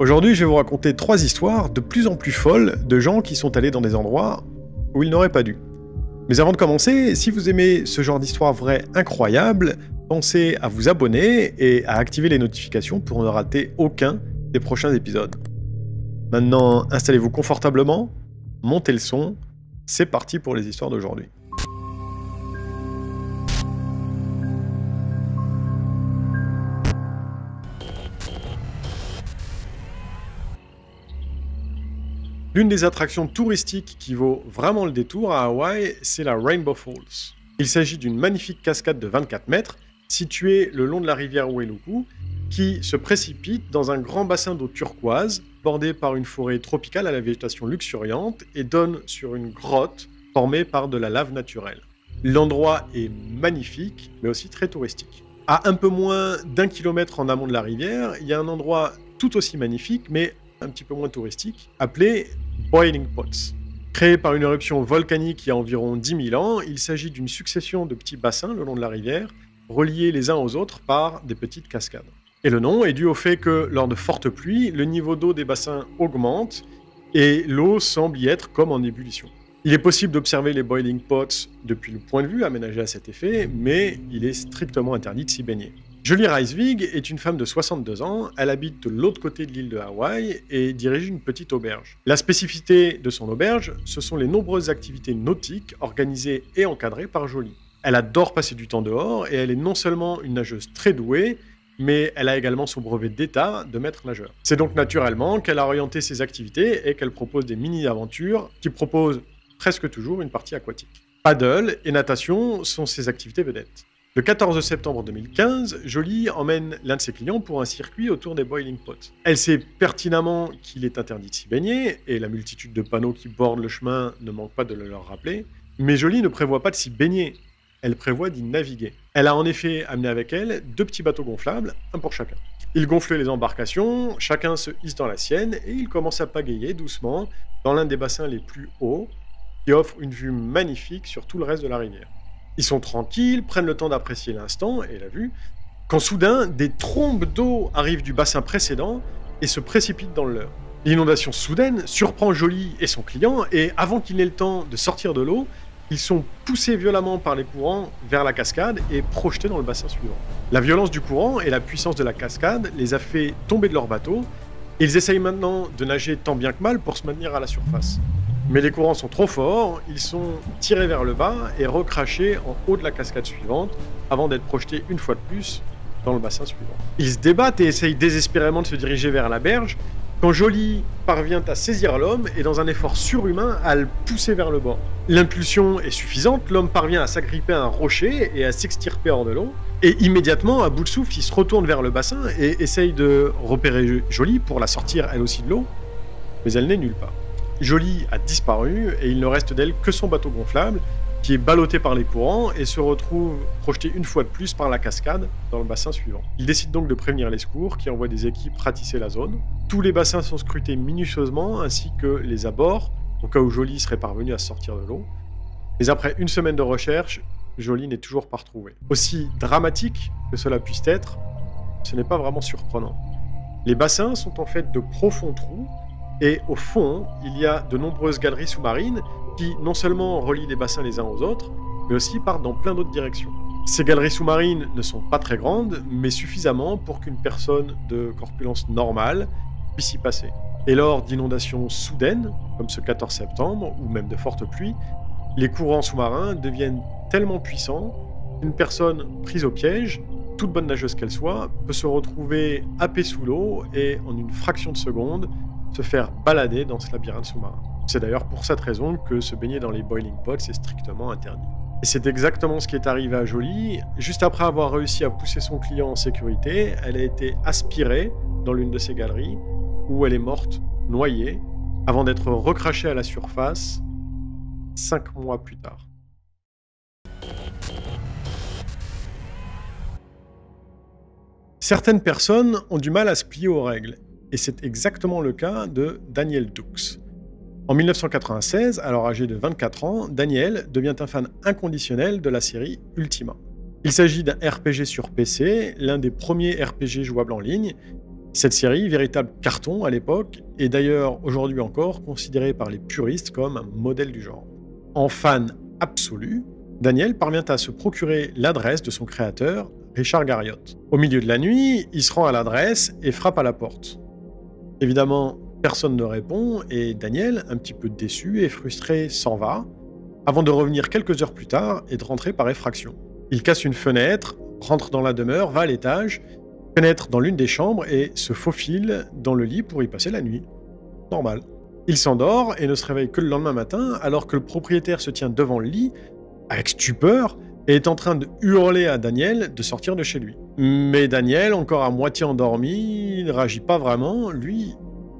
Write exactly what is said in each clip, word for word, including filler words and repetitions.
Aujourd'hui, je vais vous raconter trois histoires de plus en plus folles de gens qui sont allés dans des endroits où ils n'auraient pas dû. Mais avant de commencer, si vous aimez ce genre d'histoire vraie incroyable, pensez à vous abonner et à activer les notifications pour ne rater aucun des prochains épisodes. Maintenant, installez-vous confortablement, montez le son, c'est parti pour les histoires d'aujourd'hui. L'une des attractions touristiques qui vaut vraiment le détour à Hawaï, c'est la Rainbow Falls. Il s'agit d'une magnifique cascade de vingt-quatre mètres, située le long de la rivière Wailuku, qui se précipite dans un grand bassin d'eau turquoise, bordé par une forêt tropicale à la végétation luxuriante, et donne sur une grotte formée par de la lave naturelle. L'endroit est magnifique, mais aussi très touristique. À un peu moins d'un kilomètre en amont de la rivière, il y a un endroit tout aussi magnifique, mais un petit peu moins touristique, appelé Boiling Pots. Créé par une éruption volcanique il y a environ dix mille ans, il s'agit d'une succession de petits bassins le long de la rivière, reliés les uns aux autres par des petites cascades. Et le nom est dû au fait que, lors de fortes pluies, le niveau d'eau des bassins augmente et l'eau semble y être comme en ébullition. Il est possible d'observer les Boiling Pots depuis le point de vue aménagé à cet effet, mais il est strictement interdit de s'y baigner. Jolie Reiswig est une femme de soixante-deux ans, elle habite de l'autre côté de l'île de Hawaï et dirige une petite auberge. La spécificité de son auberge, ce sont les nombreuses activités nautiques organisées et encadrées par Jolie. Elle adore passer du temps dehors et elle est non seulement une nageuse très douée, mais elle a également son brevet d'état de maître nageur. C'est donc naturellement qu'elle a orienté ses activités et qu'elle propose des mini-aventures qui proposent presque toujours une partie aquatique. Paddle et natation sont ses activités vedettes. Le quatorze septembre deux mille quinze, Jolie emmène l'un de ses clients pour un circuit autour des Boiling Pots. Elle sait pertinemment qu'il est interdit de s'y baigner, et la multitude de panneaux qui bordent le chemin ne manque pas de le leur rappeler, mais Jolie ne prévoit pas de s'y baigner, elle prévoit d'y naviguer. Elle a en effet amené avec elle deux petits bateaux gonflables, un pour chacun. Ils gonflent les embarcations, chacun se hisse dans la sienne, et ils commencent à pagayer doucement dans l'un des bassins les plus hauts, qui offre une vue magnifique sur tout le reste de la rivière. Ils sont tranquilles, prennent le temps d'apprécier l'instant et la vue, quand soudain, des trombes d'eau arrivent du bassin précédent et se précipitent dans le leur. L'inondation soudaine surprend Jolie et son client, et avant qu'il n'ait le temps de sortir de l'eau, ils sont poussés violemment par les courants vers la cascade et projetés dans le bassin suivant. La violence du courant et la puissance de la cascade les a fait tomber de leur bateau, et ils essayent maintenant de nager tant bien que mal pour se maintenir à la surface. Mais les courants sont trop forts, ils sont tirés vers le bas et recrachés en haut de la cascade suivante avant d'être projetés une fois de plus dans le bassin suivant. Ils se débattent et essayent désespérément de se diriger vers la berge quand Jolie parvient à saisir l'homme et dans un effort surhumain à le pousser vers le bord. L'impulsion est suffisante, l'homme parvient à s'agripper à un rocher et à s'extirper hors de l'eau, et immédiatement, à bout de souffle, il se retourne vers le bassin et essaye de repérer Jolie pour la sortir elle aussi de l'eau, mais elle n'est nulle part. Jolie a disparu et il ne reste d'elle que son bateau gonflable qui est ballotté par les courants et se retrouve projeté une fois de plus par la cascade dans le bassin suivant. Il décide donc de prévenir les secours qui envoient des équipes ratisser la zone. Tous les bassins sont scrutés minutieusement ainsi que les abords au cas où Jolie serait parvenue à sortir de l'eau. Mais après une semaine de recherche, Jolie n'est toujours pas retrouvée. Aussi dramatique que cela puisse être, ce n'est pas vraiment surprenant. Les bassins sont en fait de profonds trous. Et au fond, il y a de nombreuses galeries sous-marines qui non seulement relient les bassins les uns aux autres, mais aussi partent dans plein d'autres directions. Ces galeries sous-marines ne sont pas très grandes, mais suffisamment pour qu'une personne de corpulence normale puisse y passer. Et lors d'inondations soudaines, comme ce quatorze septembre, ou même de fortes pluies, les courants sous-marins deviennent tellement puissants qu'une personne prise au piège, toute bonne nageuse qu'elle soit, peut se retrouver happée sous l'eau et, en une fraction de seconde, se faire balader dans ce labyrinthe sous-marin. C'est d'ailleurs pour cette raison que se baigner dans les Boiling Pots est strictement interdit. Et c'est exactement ce qui est arrivé à Jolie. Juste après avoir réussi à pousser son client en sécurité, elle a été aspirée dans l'une de ces galeries, où elle est morte, noyée, avant d'être recrachée à la surface cinq mois plus tard. Certaines personnes ont du mal à se plier aux règles. Et c'est exactement le cas de Daniel Dux. En mille neuf cent quatre-vingt-seize, alors âgé de vingt-quatre ans, Daniel devient un fan inconditionnel de la série Ultima. Il s'agit d'un R P G sur P C, l'un des premiers R P G jouables en ligne, Cette série, véritable carton à l'époque, est d'ailleurs aujourd'hui encore considérée par les puristes comme un modèle du genre. En fan absolu, Daniel parvient à se procurer l'adresse de son créateur, Richard Garriott. Au milieu de la nuit, il se rend à l'adresse et frappe à la porte. Évidemment, personne ne répond et Daniel, un petit peu déçu et frustré, s'en va, avant de revenir quelques heures plus tard et de rentrer par effraction. Il casse une fenêtre, rentre dans la demeure, va à l'étage, pénètre dans l'une des chambres et se faufile dans le lit pour y passer la nuit. Normal. Il s'endort et ne se réveille que le lendemain matin, alors que le propriétaire se tient devant le lit, avec stupeur, et est en train de hurler à Daniel de sortir de chez lui. Mais Daniel, encore à moitié endormi, ne réagit pas vraiment, lui,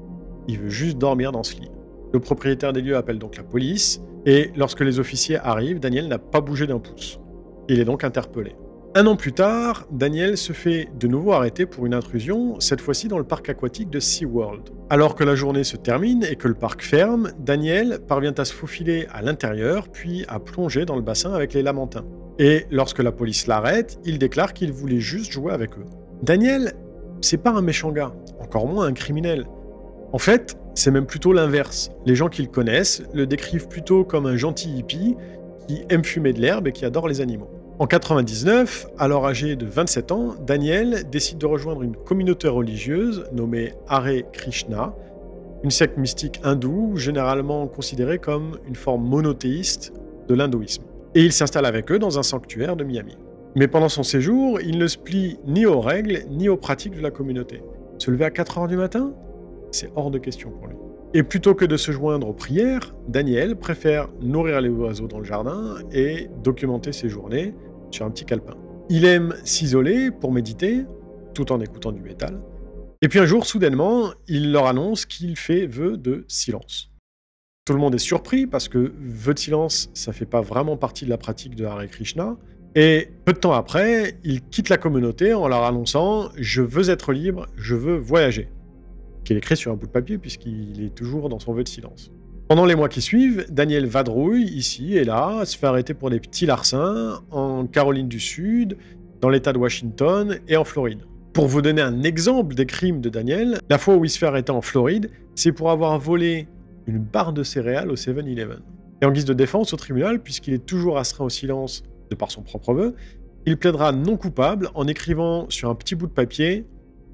il veut juste dormir dans ce lit. Le propriétaire des lieux appelle donc la police, et lorsque les officiers arrivent, Daniel n'a pas bougé d'un pouce. Il est donc interpellé. Un an plus tard, Daniel se fait de nouveau arrêter pour une intrusion, cette fois-ci dans le parc aquatique de SeaWorld. Alors que la journée se termine et que le parc ferme, Daniel parvient à se faufiler à l'intérieur, puis à plonger dans le bassin avec les lamantins. Et lorsque la police l'arrête, il déclare qu'il voulait juste jouer avec eux. Daniel, c'est pas un méchant gars, encore moins un criminel. En fait, c'est même plutôt l'inverse. Les gens qui le connaissent le décrivent plutôt comme un gentil hippie qui aime fumer de l'herbe et qui adore les animaux. En quatre-vingt-dix-neuf, alors âgé de vingt-sept ans, Daniel décide de rejoindre une communauté religieuse nommée Hare Krishna, une secte mystique hindoue généralement considérée comme une forme monothéiste de l'hindouisme. Et il s'installe avec eux dans un sanctuaire de Miami. Mais pendant son séjour, il ne se plie ni aux règles ni aux pratiques de la communauté. Se lever à quatre heures du matin ? C'est hors de question pour lui. Et plutôt que de se joindre aux prières, Daniel préfère nourrir les oiseaux dans le jardin et documenter ses journées sur un petit calepin. Il aime s'isoler pour méditer, tout en écoutant du métal. Et puis un jour, soudainement, il leur annonce qu'il fait vœu de silence. Tout le monde est surpris parce que vœu de silence, ça fait pas vraiment partie de la pratique de Hare Krishna. Et peu de temps après, il quitte la communauté en leur annonçant « Je veux être libre, je veux voyager ». Qu'il écrit sur un bout de papier puisqu'il est toujours dans son vœu de silence. Pendant les mois qui suivent, Daniel vadrouille ici et là, se fait arrêter pour des petits larcins en Caroline du Sud, dans l'État de Washington et en Floride. Pour vous donner un exemple des crimes de Daniel, la fois où il se fait arrêter en Floride, c'est pour avoir volé une barre de céréales au seven eleven. Et en guise de défense au tribunal, puisqu'il est toujours astreint au silence de par son propre vœu, il plaidera non coupable en écrivant sur un petit bout de papier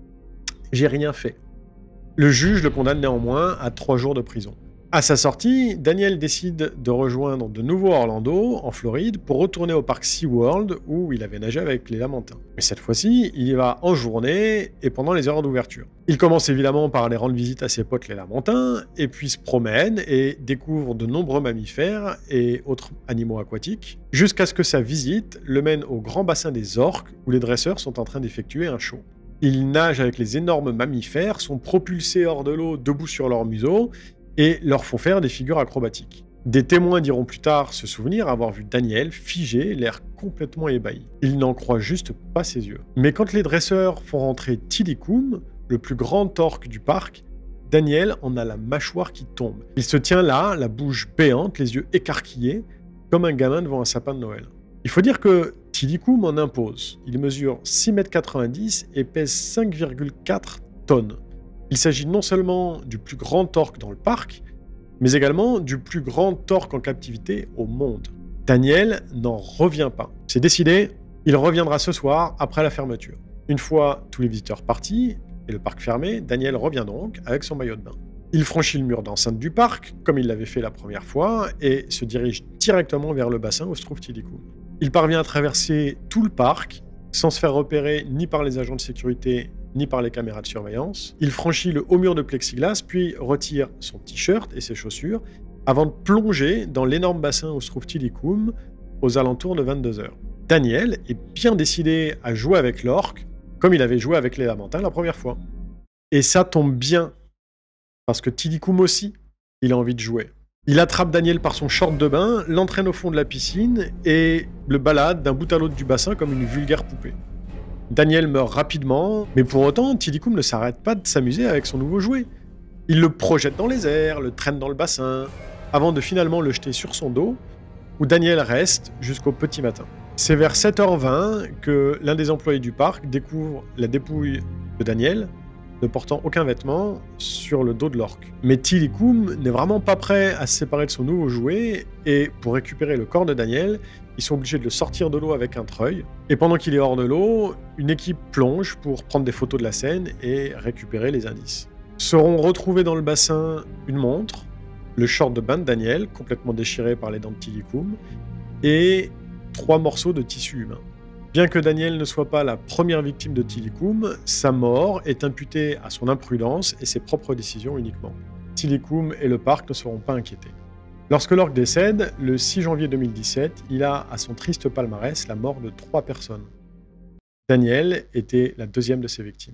« J'ai rien fait ». Le juge le condamne néanmoins à trois jours de prison. À sa sortie, Daniel décide de rejoindre de nouveau Orlando, en Floride, pour retourner au parc SeaWorld où il avait nagé avec les lamantins. Mais cette fois-ci, il y va en journée et pendant les heures d'ouverture. Il commence évidemment par aller rendre visite à ses potes les lamantins, et puis se promène et découvre de nombreux mammifères et autres animaux aquatiques, jusqu'à ce que sa visite le mène au grand bassin des orques où les dresseurs sont en train d'effectuer un show. Ils nagent avec les énormes mammifères, sont propulsés hors de l'eau debout sur leur museau et leur font faire des figures acrobatiques. Des témoins diront plus tard se souvenir avoir vu Daniel figé, l'air complètement ébahi. Ils n'en croient juste pas ses yeux. Mais quand les dresseurs font rentrer Tilikum, le plus grand orque du parc, Daniel en a la mâchoire qui tombe. Il se tient là, la bouche béante, les yeux écarquillés, comme un gamin devant un sapin de Noël. Il faut dire que Tilikum en impose. Il mesure six mètres quatre-vingt-dix et pèse cinq virgule quatre tonnes. Il s'agit non seulement du plus grand orque dans le parc, mais également du plus grand orque en captivité au monde. Daniel n'en revient pas. C'est décidé, il reviendra ce soir après la fermeture. Une fois tous les visiteurs partis et le parc fermé, Daniel revient donc avec son maillot de bain. Il franchit le mur d'enceinte du parc, comme il l'avait fait la première fois, et se dirige directement vers le bassin où se trouve Tilikum. Il parvient à traverser tout le parc, sans se faire repérer ni par les agents de sécurité, ni par les caméras de surveillance. Il franchit le haut mur de plexiglas, puis retire son t-shirt et ses chaussures, avant de plonger dans l'énorme bassin où se trouve Tilikum, aux alentours de vingt-deux heures. Daniel est bien décidé à jouer avec l'orque, comme il avait joué avec les lamantins la première fois. Et ça tombe bien, parce que Tilikum aussi, il a envie de jouer. Il attrape Daniel par son short de bain, l'entraîne au fond de la piscine et le balade d'un bout à l'autre du bassin comme une vulgaire poupée. Daniel meurt rapidement, mais pour autant, Tilikum ne s'arrête pas de s'amuser avec son nouveau jouet. Il le projette dans les airs, le traîne dans le bassin, avant de finalement le jeter sur son dos, où Daniel reste jusqu'au petit matin. C'est vers sept heures vingt que l'un des employés du parc découvre la dépouille de Daniel ne portant aucun vêtement, sur le dos de l'orque. Mais Tilikum n'est vraiment pas prêt à se séparer de son nouveau jouet, et pour récupérer le corps de Daniel, ils sont obligés de le sortir de l'eau avec un treuil. Et pendant qu'il est hors de l'eau, une équipe plonge pour prendre des photos de la scène et récupérer les indices. Seront retrouvés dans le bassin une montre, le short de bain de Daniel, complètement déchiré par les dents de Tilikum, et trois morceaux de tissu humain. Bien que Daniel ne soit pas la première victime de Tilikum, sa mort est imputée à son imprudence et ses propres décisions uniquement. Tilikum et le parc ne seront pas inquiétés. Lorsque l'orque décède, le six janvier deux mille dix-sept, il a à son triste palmarès la mort de trois personnes. Daniel était la deuxième de ses victimes.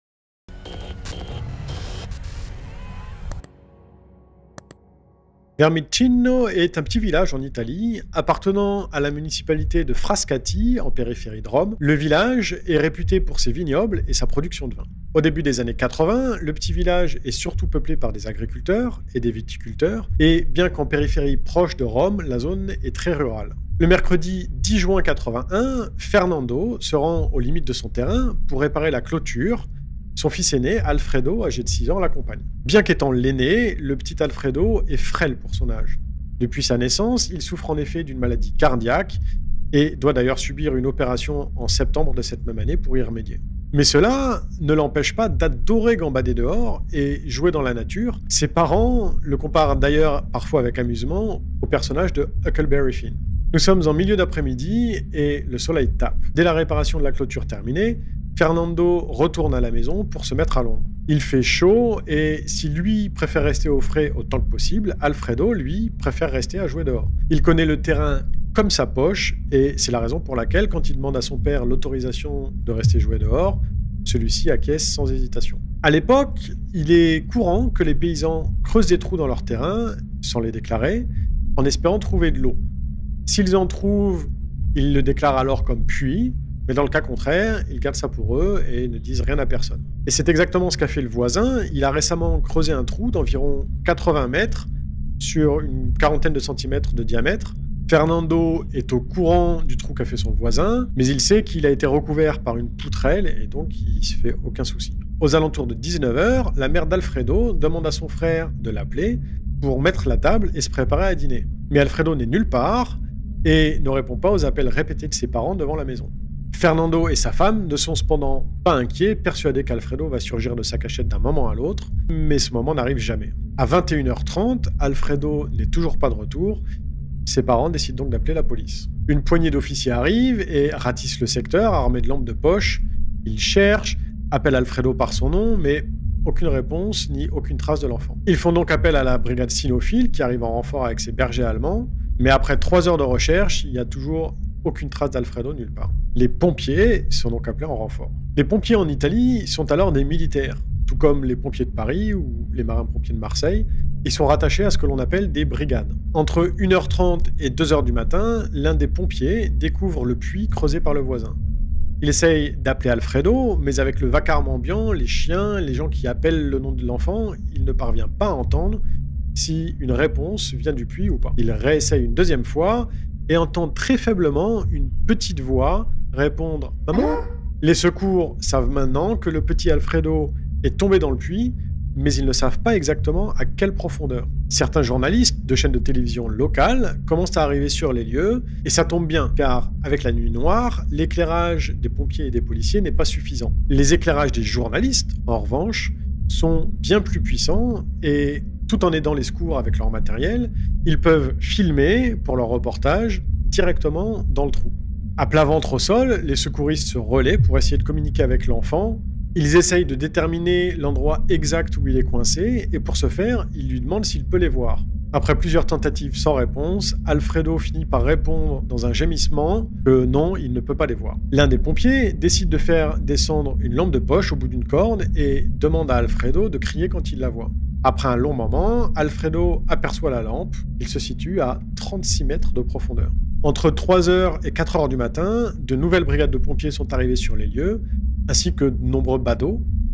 Vermicino est un petit village en Italie, appartenant à la municipalité de Frascati, en périphérie de Rome. Le village est réputé pour ses vignobles et sa production de vin. Au début des années quatre-vingts, le petit village est surtout peuplé par des agriculteurs et des viticulteurs, et bien qu'en périphérie proche de Rome, la zone est très rurale. Le mercredi dix juin quatre-vingt-un, Fernando se rend aux limites de son terrain pour réparer la clôture. Son fils aîné, Alfredo, âgé de six ans, l'accompagne. Bien qu'étant l'aîné, le petit Alfredo est frêle pour son âge. Depuis sa naissance, il souffre en effet d'une maladie cardiaque et doit d'ailleurs subir une opération en septembre de cette même année pour y remédier. Mais cela ne l'empêche pas d'adorer gambader dehors et jouer dans la nature. Ses parents le comparent d'ailleurs parfois avec amusement au personnage de Huckleberry Finn. Nous sommes en milieu d'après-midi et le soleil tape. Dès la réparation de la clôture terminée, Fernando retourne à la maison pour se mettre à l'ombre. Il fait chaud et si lui préfère rester au frais autant que possible, Alfredo, lui, préfère rester à jouer dehors. Il connaît le terrain comme sa poche et c'est la raison pour laquelle, quand il demande à son père l'autorisation de rester jouer dehors, celui-ci acquiesce sans hésitation. À l'époque, il est courant que les paysans creusent des trous dans leur terrain, sans les déclarer, en espérant trouver de l'eau. S'ils en trouvent, ils le déclarent alors comme puits, mais dans le cas contraire, ils gardent ça pour eux et ne disent rien à personne. Et c'est exactement ce qu'a fait le voisin. Il a récemment creusé un trou d'environ quatre-vingts mètres sur une quarantaine de centimètres de diamètre. Fernando est au courant du trou qu'a fait son voisin, mais il sait qu'il a été recouvert par une poutrelle et donc il se fait aucun souci. Aux alentours de dix-neuf heures, la mère d'Alfredo demande à son frère de l'appeler pour mettre la table et se préparer à dîner. Mais Alfredo n'est nulle part et ne répond pas aux appels répétés de ses parents devant la maison. Fernando et sa femme ne sont cependant pas inquiets, persuadés qu'Alfredo va surgir de sa cachette d'un moment à l'autre, mais ce moment n'arrive jamais. À vingt et une heures trente, Alfredo n'est toujours pas de retour. Ses parents décident donc d'appeler la police. Une poignée d'officiers arrivent et ratissent le secteur, armés de lampes de poche. Ils cherchent, appellent Alfredo par son nom, mais aucune réponse ni aucune trace de l'enfant. Ils font donc appel à la brigade cynophile qui arrive en renfort avec ses bergers allemands, mais après trois heures de recherche, il n'y a toujours aucune trace d'Alfredo nulle part. Les pompiers sont donc appelés en renfort. Les pompiers en Italie sont alors des militaires, tout comme les pompiers de Paris ou les marins-pompiers de Marseille. Ils sont rattachés à ce que l'on appelle des brigades. Entre une heure trente et deux heures du matin, l'un des pompiers découvre le puits creusé par le voisin. Il essaye d'appeler Alfredo, mais avec le vacarme ambiant, les chiens, les gens qui appellent le nom de l'enfant, il ne parvient pas à entendre si une réponse vient du puits ou pas. Il réessaye une deuxième fois et entend très faiblement une petite voix répondre « Maman ?» Les secours savent maintenant que le petit Alfredo est tombé dans le puits, mais ils ne savent pas exactement à quelle profondeur. Certains journalistes de chaînes de télévision locales commencent à arriver sur les lieux, et ça tombe bien, car avec la nuit noire, l'éclairage des pompiers et des policiers n'est pas suffisant. Les éclairages des journalistes, en revanche, sont bien plus puissants, et tout en aidant les secours avec leur matériel, ils peuvent filmer pour leur reportage directement dans le trou. À plat ventre au sol, les secouristes se relaient pour essayer de communiquer avec l'enfant. Ils essayent de déterminer l'endroit exact où il est coincé, et pour ce faire, ils lui demandent s'il peut les voir. Après plusieurs tentatives sans réponse, Alfredo finit par répondre dans un gémissement que non, il ne peut pas les voir. L'un des pompiers décide de faire descendre une lampe de poche au bout d'une corde et demande à Alfredo de crier quand il la voit. Après un long moment, Alfredo aperçoit la lampe. Il se situe à trente-six mètres de profondeur. Entre trois heures et quatre heures du matin, de nouvelles brigades de pompiers sont arrivées sur les lieux, ainsi que de nombreux badauds.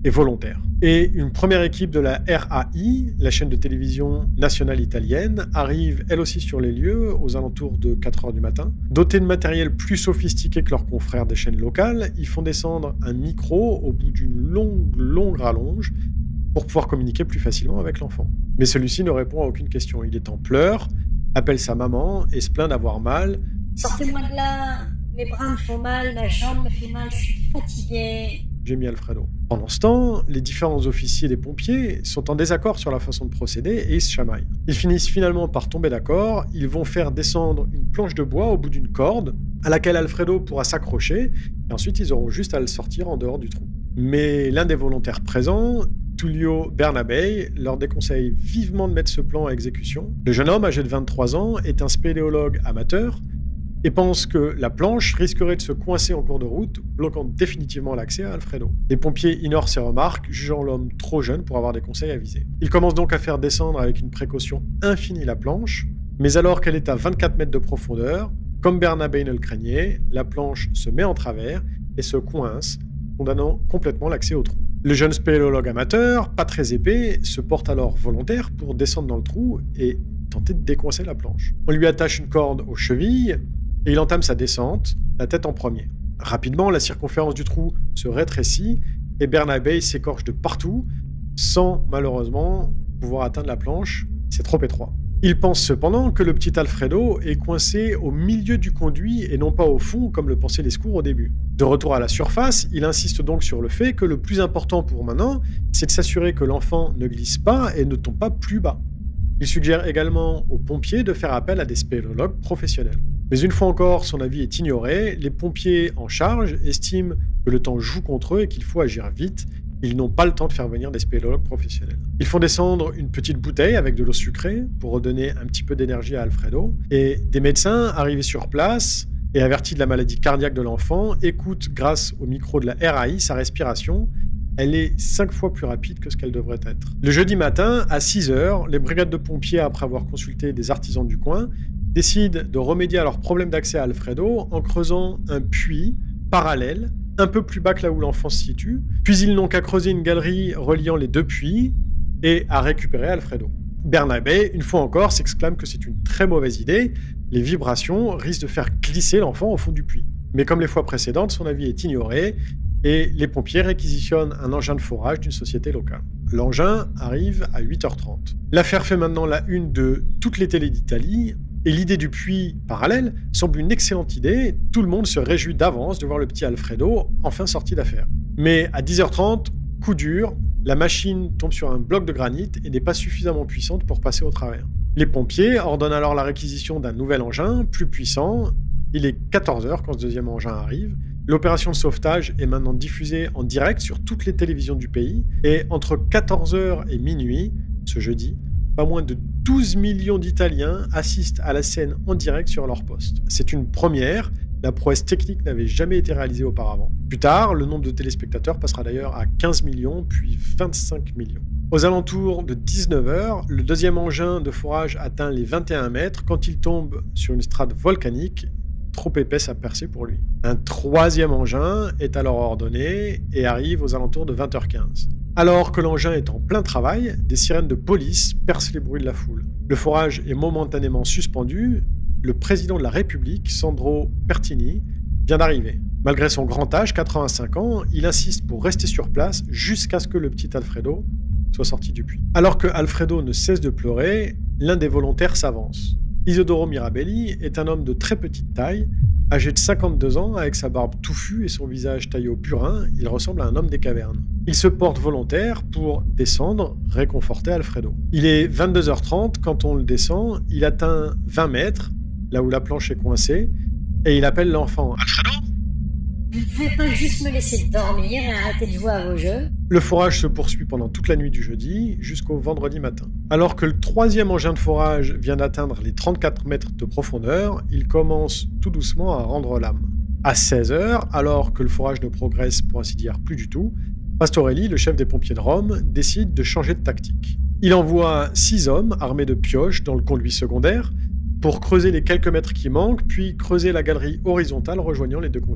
est volontaire. Et une première équipe de la R A I, la chaîne de télévision nationale italienne, arrive elle aussi sur les lieux aux alentours de quatre heures du matin. Dotés de matériel plus sophistiqué que leurs confrères des chaînes locales, ils font descendre un micro au bout d'une longue, longue rallonge pour pouvoir communiquer plus facilement avec l'enfant. Mais celui-ci ne répond à aucune question. Il est en pleurs, appelle sa maman et se plaint d'avoir mal. Sortez-moi de là, mes bras me font mal, ma jambe me fait mal, je suis fatiguée. J'ai mis Alfredo. Pendant ce temps, les différents officiers des pompiers sont en désaccord sur la façon de procéder et ils se chamaillent. Ils finissent finalement par tomber d'accord, ils vont faire descendre une planche de bois au bout d'une corde à laquelle Alfredo pourra s'accrocher et ensuite ils auront juste à le sortir en dehors du trou. Mais l'un des volontaires présents, Tullio Bernabei, leur déconseille vivement de mettre ce plan à exécution. Le jeune homme, âgé de vingt-trois ans, est un spéléologue amateur et pense que la planche risquerait de se coincer en cours de route, bloquant définitivement l'accès à Alfredo. Les pompiers ignorent ces remarques, jugeant l'homme trop jeune pour avoir des conseils avisés. Ils commencent donc à faire descendre avec une précaution infinie la planche, mais alors qu'elle est à vingt-quatre mètres de profondeur, comme Bernabei ne le craignait, la planche se met en travers et se coince, condamnant complètement l'accès au trou. Le jeune spéléologue amateur, pas très épais, se porte alors volontaire pour descendre dans le trou et tenter de décoincer la planche. On lui attache une corde aux chevilles, et il entame sa descente, la tête en premier. Rapidement, la circonférence du trou se rétrécit et Bernabei s'écorche de partout, sans malheureusement pouvoir atteindre la planche, c'est trop étroit. Il pense cependant que le petit Alfredo est coincé au milieu du conduit et non pas au fond comme le pensaient les secours au début. De retour à la surface, il insiste donc sur le fait que le plus important pour maintenant, c'est de s'assurer que l'enfant ne glisse pas et ne tombe pas plus bas. Il suggère également aux pompiers de faire appel à des spéléologues professionnels. Mais une fois encore, son avis est ignoré. Les pompiers en charge estiment que le temps joue contre eux et qu'il faut agir vite. Ils n'ont pas le temps de faire venir des spéléologues professionnels. Ils font descendre une petite bouteille avec de l'eau sucrée pour redonner un petit peu d'énergie à Alfredo. Et des médecins arrivés sur place et avertis de la maladie cardiaque de l'enfant écoutent grâce au micro de la R A I sa respiration. Elle est cinq fois plus rapide que ce qu'elle devrait être. Le jeudi matin, à six heures, les brigades de pompiers, après avoir consulté des artisans du coin, décident de remédier à leur problème d'accès à Alfredo en creusant un puits parallèle, un peu plus bas que là où l'enfant se situe. Puis ils n'ont qu'à creuser une galerie reliant les deux puits et à récupérer Alfredo. Bernabei, une fois encore, s'exclame que c'est une très mauvaise idée. Les vibrations risquent de faire glisser l'enfant au fond du puits. Mais comme les fois précédentes, son avis est ignoré et les pompiers réquisitionnent un engin de forage d'une société locale. L'engin arrive à huit heures trente. L'affaire fait maintenant la une de toutes les télés d'Italie. Et l'idée du puits parallèle semble une excellente idée. Tout le monde se réjouit d'avance de voir le petit Alfredo enfin sorti d'affaire. Mais à dix heures trente, coup dur, la machine tombe sur un bloc de granit et n'est pas suffisamment puissante pour passer au travers. Les pompiers ordonnent alors la réquisition d'un nouvel engin, plus puissant. Il est quatorze heures quand ce deuxième engin arrive. L'opération de sauvetage est maintenant diffusée en direct sur toutes les télévisions du pays. Et entre quatorze heures et minuit, ce jeudi, pas moins de douze millions d'Italiens assistent à la scène en direct sur leur poste. C'est une première, la prouesse technique n'avait jamais été réalisée auparavant. Plus tard, le nombre de téléspectateurs passera d'ailleurs à quinze millions, puis vingt-cinq millions. Aux alentours de dix-neuf heures, le deuxième engin de forage atteint les vingt et un mètres quand il tombe sur une strate volcanique trop épaisse à percer pour lui. Un troisième engin est alors ordonné et arrive aux alentours de vingt heures quinze. Alors que l'engin est en plein travail, des sirènes de police percent les bruits de la foule. Le forage est momentanément suspendu. Le président de la République, Sandro Pertini, vient d'arriver. Malgré son grand âge, quatre-vingt-cinq ans, il insiste pour rester sur place jusqu'à ce que le petit Alfredo soit sorti du puits. Alors que Alfredo ne cesse de pleurer, l'un des volontaires s'avance. Isidoro Mirabelli est un homme de très petite taille, âgé de cinquante-deux ans, avec sa barbe touffue et son visage taillé au purin, il ressemble à un homme des cavernes. Il se porte volontaire pour descendre, réconforter Alfredo. Il est vingt-deux heures trente quand on le descend, il atteint vingt mètres, là où la planche est coincée, et il appelle l'enfant. Alfredo ? Vous ne pouvez pas juste me laisser dormir et arrêter de jouer à vos jeux ? Le forage se poursuit pendant toute la nuit du jeudi jusqu'au vendredi matin. Alors que le troisième engin de forage vient d'atteindre les trente-quatre mètres de profondeur, il commence tout doucement à rendre l'âme. À seize heures, alors que le forage ne progresse pour ainsi dire plus du tout, Pastorelli, le chef des pompiers de Rome, décide de changer de tactique. Il envoie six hommes armés de pioches dans le conduit secondaire pour creuser les quelques mètres qui manquent, puis creuser la galerie horizontale rejoignant les deux conduits.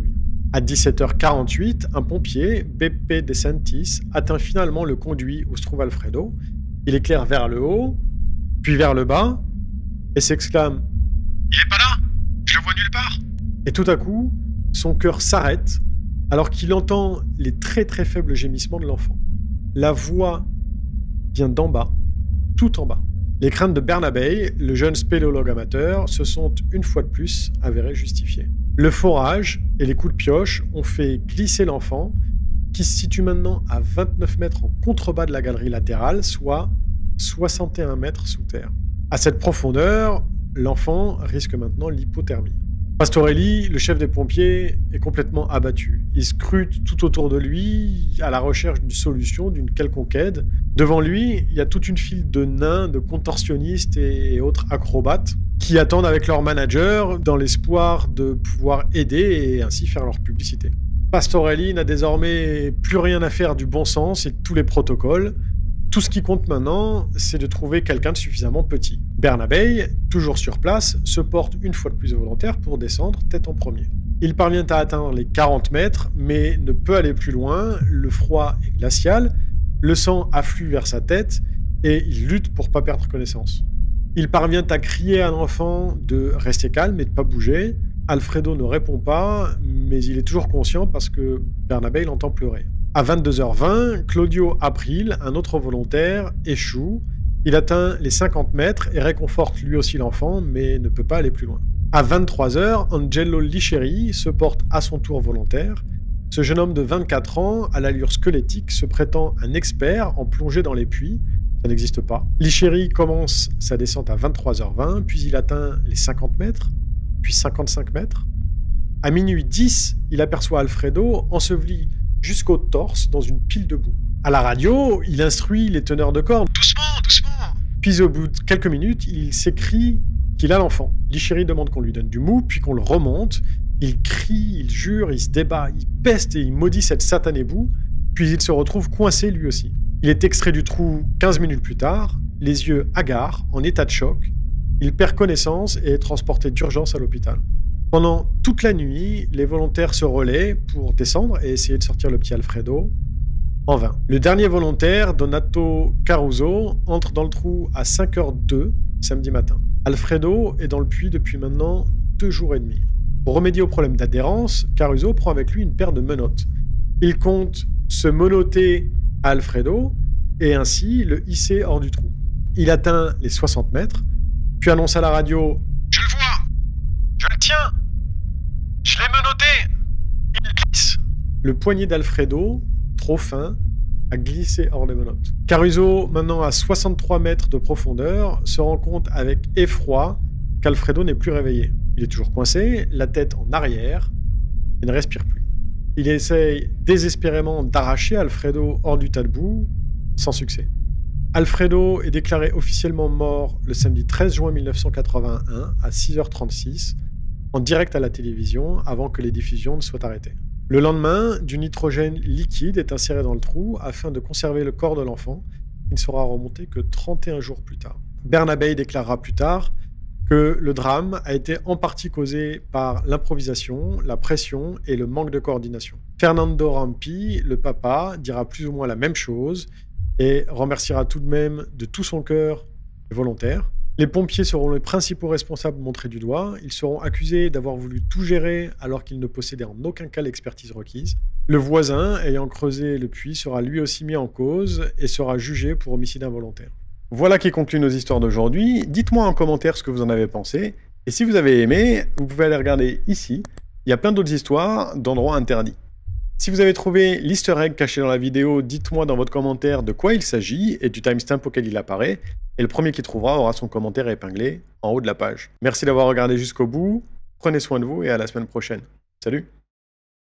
À dix-sept heures quarante-huit, un pompier, Beppe De Santis, atteint finalement le conduit où se trouve Alfredo. Il éclaire vers le haut, puis vers le bas, et s'exclame « Il est pas là? Je le vois nulle part !» Et tout à coup, son cœur s'arrête alors qu'il entend les très très faibles gémissements de l'enfant. La voix vient d'en bas, tout en bas. Les craintes de Bernabei, le jeune spéléologue amateur, se sont une fois de plus avérées justifiées. Le forage et les coups de pioche ont fait glisser l'enfant, qui se situe maintenant à vingt-neuf mètres en contrebas de la galerie latérale, soit soixante et un mètres sous terre. À cette profondeur, l'enfant risque maintenant l'hypothermie. Pastorelli, le chef des pompiers, est complètement abattu. Il scrute tout autour de lui, à la recherche d'une solution, d'une quelconque aide. Devant lui, il y a toute une file de nains, de contorsionnistes et autres acrobates qui attendent avec leur manager dans l'espoir de pouvoir aider et ainsi faire leur publicité. Pastorelli n'a désormais plus rien à faire du bon sens et de tous les protocoles. Tout ce qui compte maintenant, c'est de trouver quelqu'un de suffisamment petit. Bernabei, toujours sur place, se porte une fois de plus volontaire pour descendre tête en premier. Il parvient à atteindre les quarante mètres, mais ne peut aller plus loin, le froid est glacial, le sang afflue vers sa tête, et il lutte pour ne pas perdre connaissance. Il parvient à crier à l'enfant de rester calme et de ne pas bouger. Alfredo ne répond pas, mais il est toujours conscient parce que Bernabei l'entend pleurer. À vingt-deux heures vingt, Claudio April, un autre volontaire, échoue. Il atteint les cinquante mètres et réconforte lui aussi l'enfant, mais ne peut pas aller plus loin. À vingt-trois heures, Angelo Licheri se porte à son tour volontaire. Ce jeune homme de vingt-quatre ans, à l'allure squelettique, se prétend un expert en plongée dans les puits. Ça n'existe pas. Licheri commence sa descente à vingt-trois heures vingt, puis il atteint les cinquante mètres, puis cinquante-cinq mètres. À minuit dix, il aperçoit Alfredo enseveli jusqu'au torse dans une pile de boue. À la radio, il instruit les teneurs de cordes. Doucement, doucement. Puis au bout de quelques minutes, il s'écrie qu'il a l'enfant. Licheri demande qu'on lui donne du mou, puis qu'on le remonte. Il crie, il jure, il se débat, il peste et il maudit cette satanée boue, puis il se retrouve coincé lui aussi. Il est extrait du trou quinze minutes plus tard, les yeux hagards, en état de choc. Il perd connaissance et est transporté d'urgence à l'hôpital. Pendant toute la nuit, les volontaires se relaient pour descendre et essayer de sortir le petit Alfredo. En vain. Le dernier volontaire, Donato Caruso, entre dans le trou à cinq heures deux, samedi matin. Alfredo est dans le puits depuis maintenant deux jours et demi. Pour remédier au problème d'adhérence, Caruso prend avec lui une paire de menottes. Il compte se menotter à Alfredo et ainsi le hisser hors du trou. Il atteint les soixante mètres, puis annonce à la radio « Je le vois! Je le tiens! Je l'ai menotté! Il glisse !» Le poignet d'Alfredo, trop fin, a glissé hors des menottes. Caruso, maintenant à soixante-trois mètres de profondeur, se rend compte avec effroi qu'Alfredo n'est plus réveillé. Il est toujours coincé, la tête en arrière, et ne respire plus. Il essaye désespérément d'arracher Alfredo hors du tas de boue, sans succès. Alfredo est déclaré officiellement mort le samedi treize juin mille neuf cent quatre-vingt-un à six heures trente-six, en direct à la télévision, avant que les diffusions ne soient arrêtées. Le lendemain, du nitrogène liquide est inséré dans le trou afin de conserver le corps de l'enfant, qui ne sera remonté que trente et un jours plus tard. Bernabei déclarera plus tard que le drame a été en partie causé par l'improvisation, la pression et le manque de coordination. Fernando Rampi, le papa, dira plus ou moins la même chose et remerciera tout de même de tout son cœur les volontaires. Les pompiers seront les principaux responsables montrés du doigt. Ils seront accusés d'avoir voulu tout gérer alors qu'ils ne possédaient en aucun cas l'expertise requise. Le voisin, ayant creusé le puits, sera lui aussi mis en cause et sera jugé pour homicide involontaire. Voilà qui conclut nos histoires d'aujourd'hui. Dites-moi en commentaire ce que vous en avez pensé. Et si vous avez aimé, vous pouvez aller regarder ici. Il y a plein d'autres histoires d'endroits interdits. Si vous avez trouvé l'easter egg caché dans la vidéo, dites-moi dans votre commentaire de quoi il s'agit et du timestamp auquel il apparaît. Et le premier qui trouvera aura son commentaire épinglé en haut de la page. Merci d'avoir regardé jusqu'au bout. Prenez soin de vous et à la semaine prochaine. Salut!